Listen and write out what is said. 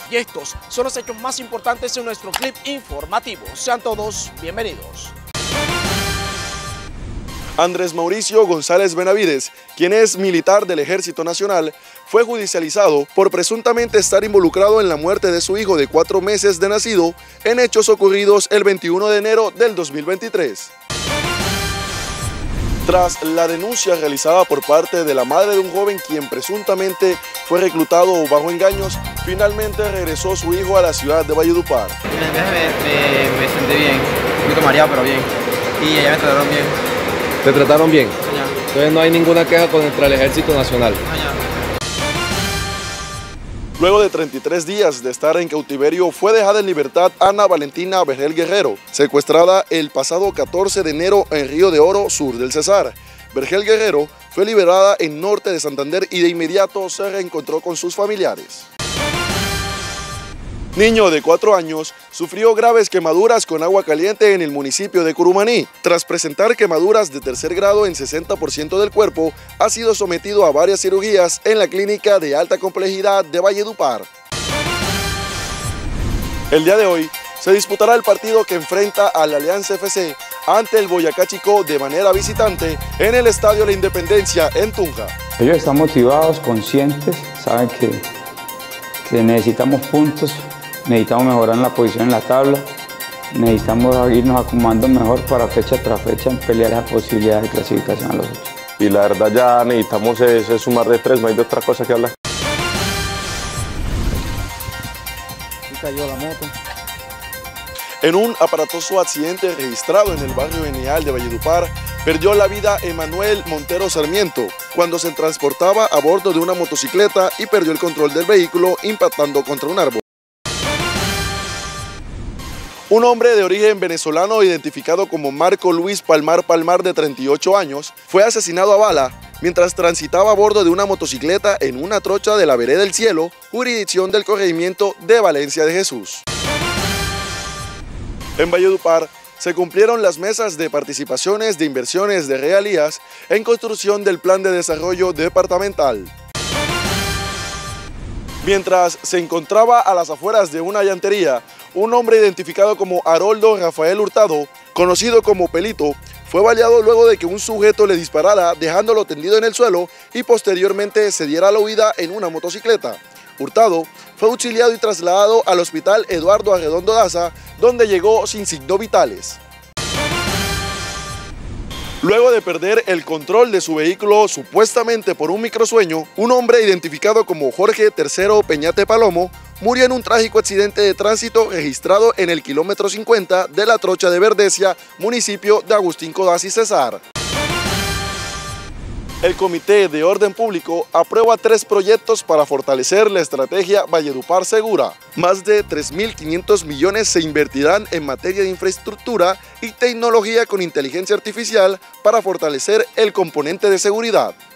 Y estos son los hechos más importantes en nuestro clip informativo. Sean todos bienvenidos. Andrés Mauricio González Benavides, quien es militar del Ejército Nacional, fue judicializado por presuntamente estar involucrado en la muerte de su hijo de 4 meses de nacido en hechos ocurridos el 21 de enero del 2023. Tras la denuncia realizada por parte de la madre de un joven quien presuntamente fue reclutado bajo engaños, finalmente regresó su hijo a la ciudad de Valledupar. En el viaje me sentí bien, un poquito mareado pero bien, y allá me trataron bien. ¿Te trataron bien? Señor. Entonces no hay ninguna queja contra el Ejército Nacional. Señor. Luego de 33 días de estar en cautiverio, fue dejada en libertad Ana Valentina Vergel Guerrero, secuestrada el pasado 14 de enero en Río de Oro, sur del Cesar. Vergel Guerrero fue liberada en norte de Santander y de inmediato se reencontró con sus familiares. Niño de 4 años sufrió graves quemaduras con agua caliente en el municipio de Curumaní. Tras presentar quemaduras de tercer grado en 60% del cuerpo, ha sido sometido a varias cirugías en la clínica de alta complejidad de Valledupar. El día de hoy se disputará el partido que enfrenta a la Alianza FC ante el Boyacá Chicó de manera visitante en el Estadio La Independencia en Tunja. Ellos están motivados, conscientes, saben que necesitamos puntos. Necesitamos mejorar la posición en la tabla, necesitamos irnos acomodando mejor para fecha tras fecha en pelear esa posibilidad de clasificación a los 8. Y la verdad ya necesitamos sumar de 3, no hay de otra cosa que hablar. Y cayó la moto. En un aparatoso accidente registrado en el barrio Genial de Valledupar, perdió la vida Emanuel Montero Sarmiento cuando se transportaba a bordo de una motocicleta y perdió el control del vehículo impactando contra un árbol. Un hombre de origen venezolano identificado como Marco Luis Palmar Palmar de 38 años fue asesinado a bala mientras transitaba a bordo de una motocicleta en una trocha de la Vereda del Cielo, jurisdicción del corregimiento de Valencia de Jesús. En Valledupar se cumplieron las mesas de participaciones de inversiones de regalías en construcción del Plan de Desarrollo Departamental. Mientras se encontraba a las afueras de una llantería, un hombre identificado como Haroldo Rafael Hurtado, conocido como Pelito, fue baleado luego de que un sujeto le disparara dejándolo tendido en el suelo y posteriormente se diera la huida en una motocicleta. Hurtado fue auxiliado y trasladado al hospital Eduardo Arredondo Daza, donde llegó sin signos vitales. Luego de perder el control de su vehículo supuestamente por un microsueño, un hombre identificado como Jorge III Peñate Palomo murió en un trágico accidente de tránsito registrado en el kilómetro 50 de la Trocha de Verdecia, municipio de Agustín Codazzi Cesar. El Comité de Orden Público aprueba 3 proyectos para fortalecer la estrategia Valledupar Segura. Más de 3.500 millones se invertirán en materia de infraestructura y tecnología con inteligencia artificial para fortalecer el componente de seguridad.